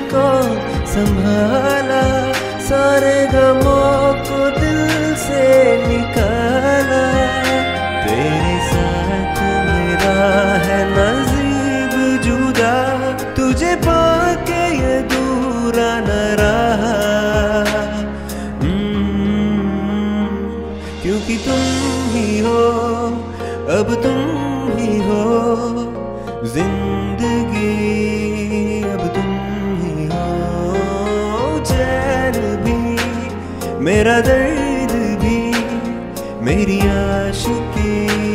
को संभाला, सारे गमों को दिल से निकाला। तेरे साथ मेरा है नसीब जुदा, तुझे पाके ये दूरा न रहा। क्योंकि तुम ही हो, अब तुम ही हो जिंदगी, अब तुम ही हो चैन भी, मेरा दर्द भी, मेरी आशिकी।